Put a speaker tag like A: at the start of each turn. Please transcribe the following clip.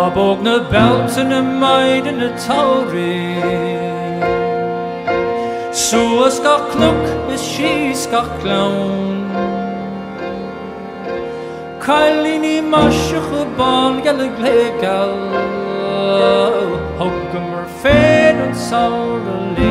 A: bog na belt and a maid and a tawri. Suas ga clook is she's ga clown. Kailini mashach a bon galig legal. Hogum er fed and sour